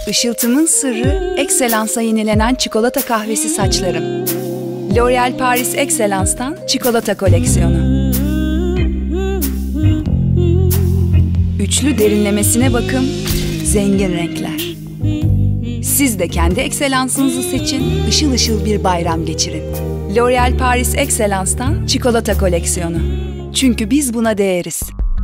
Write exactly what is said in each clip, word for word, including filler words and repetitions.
Işıltımın sırrı Excellence'a yenilenen çikolata kahvesi saçlarım. L'Oréal Paris Excellence'tan çikolata koleksiyonu. Üçlü derinlemesine bakım, zengin renkler. Siz de kendi Excellence'ınızı seçin, ışıl ışıl bir bayram geçirin. L'Oréal Paris Excellence'tan çikolata koleksiyonu. Çünkü biz buna değeriz.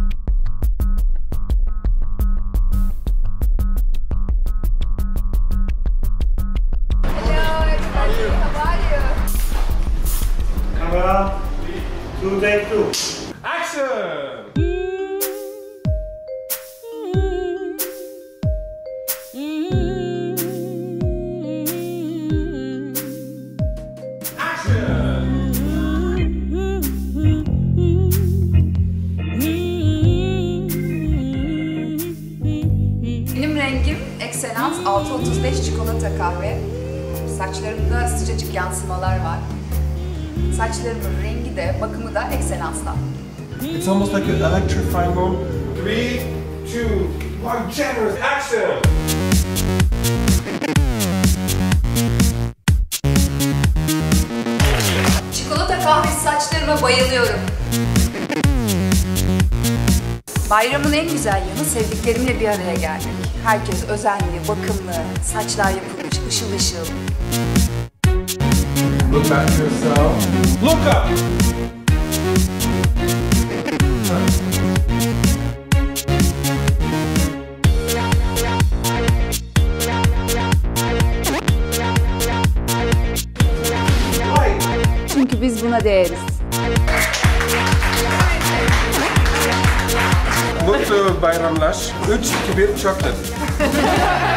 Camera, two, take two. Action! Benim rengim Excellence altı otuz beş çikolata kahve. Saçlarımda sıcacık yansımalar var. Saçlarımın rengi de bakımı da Excellence'dan. It's almost like an electrifying moment. Three, two, one, generous action! Çikolata kahvesi saçlarıma bayılıyorum. Bayramın en güzel yanı sevdiklerimle bir araya gelmek. Herkes özenli, bakımlı, saçlar yapılmış, ışıl ışıl. Look back to yourself. Look up! Çünkü biz buna değeriz. Mutlu bayramlar. üç, iki, bir, chocolate.